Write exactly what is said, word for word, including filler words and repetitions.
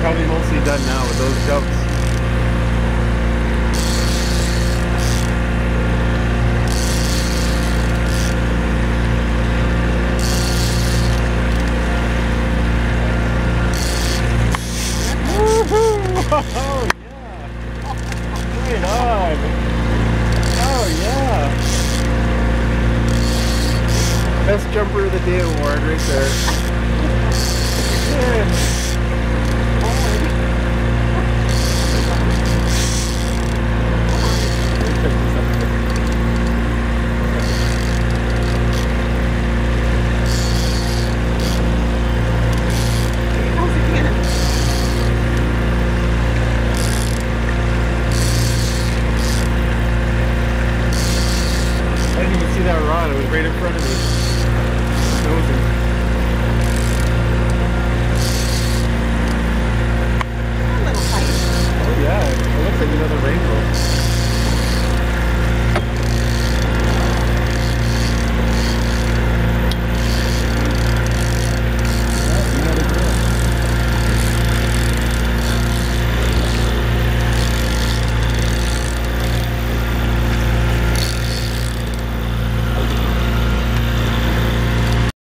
probably mostly done now with those jumps. Oh yeah! Right on! Oh yeah! Best jumper of the day award right there. Yeah. I didn't even see that rod, it was right in front of me. Nosing.